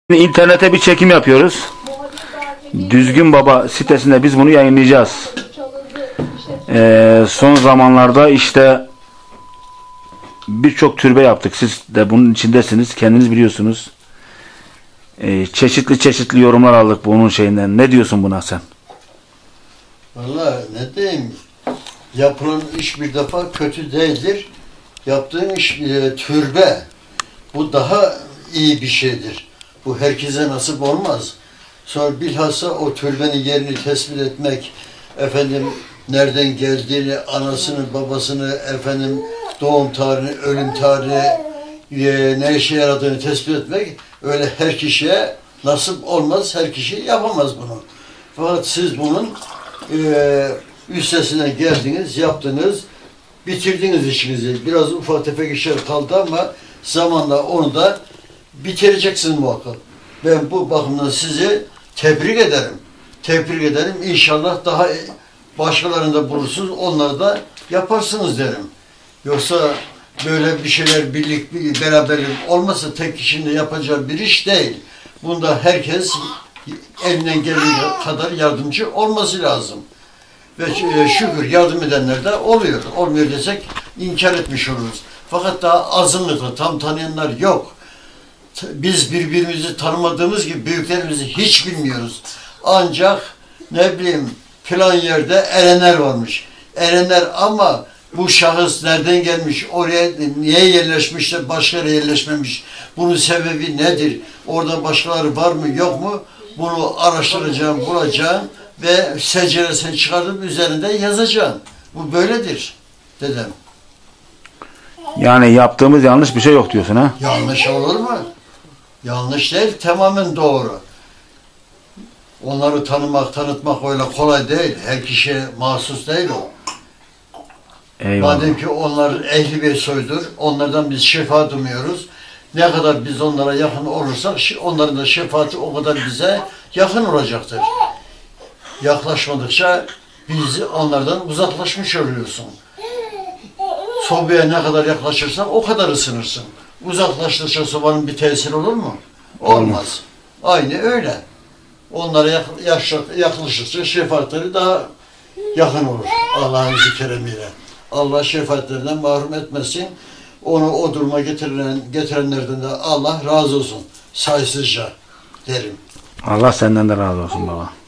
İnternete bir çekim yapıyoruz. Düzgün Baba sitesinde biz bunu yayınlayacağız. Son zamanlarda işte birçok türbe yaptık. Siz de bunun içindesiniz. Kendiniz biliyorsunuz. Çeşitli yorumlar aldık bunun şeyinden. Ne diyorsun buna sen? Vallahi ne diyeyim? Yapılan iş bir defa kötü değildir. Yaptığın iş türbe. Bu daha iyi bir şeydir. Bu herkese nasip olmaz. Sonra bilhassa o türbenin yerini tespit etmek, efendim nereden geldiğini, anasını, babasını, efendim doğum tarihini, ölüm tarihini, ne işe yaradığını tespit etmek öyle her kişiye nasip olmaz, her kişi yapamaz bunu. Fakat siz bunun üstesinden geldiniz, yaptınız, bitirdiniz işinizi. Biraz ufak tefek işler kaldı ama zamanla onu da bitireceksiniz muhakkak. Ben bu bakımdan sizi tebrik ederim. Tebrik ederim. İnşallah daha başkalarında bulursunuz, onları da yaparsınız derim. Yoksa böyle bir şeyler birlik, beraberlik olmasa tek kişinin yapacağı bir iş değil. Bunda herkes elinden geldiği kadar yardımcı olması lazım. Ve şükür yardım edenler de oluyor. Olmuyor desek inkar etmiş oluruz. Fakat daha azınlıkla tam tanıyanlar yok. Biz birbirimizi tanımadığımız gibi büyüklerimizi hiç bilmiyoruz. Ancak ne bileyim filan yerde erenler varmış. Erenler ama bu şahıs nereden gelmiş, oraya niye yerleşmiş de başka yere yerleşmemiş, bunun sebebi nedir, orada başkaları var mı yok mu, bunu araştıracağım, bulacağım ve seceresini çıkartıp üzerinde yazacağım. Bu böyledir dedem. Yani yaptığımız yanlış bir şey yok diyorsun ha? Yanlış olur mu? Yanlış değil, tamamen doğru. Onları tanıtmak öyle kolay değil. Her kişiye mahsus değil o. Eyvallah. Madem ki onlar ehli bir soydur, onlardan biz şefaat umuyoruz. Ne kadar biz onlara yakın olursak, onların da şefaati o kadar bize yakın olacaktır. Yaklaşmadıkça biz onlardan uzaklaşmış oluyorsun. Sobaya ne kadar yaklaşırsan o kadar ısınırsın. Uzaklaştıkça sobanın bir tesiri olur mu? Olmaz. Aynı öyle. Onlara yaklaştıkça şefaatleri daha yakın olur. Allah'ın keremiyle. Allah şefaatlerinden mahrum etmesin. Onu o duruma getirenlerden de Allah razı olsun. Sayısızca derim. Allah senden de razı olsun baba.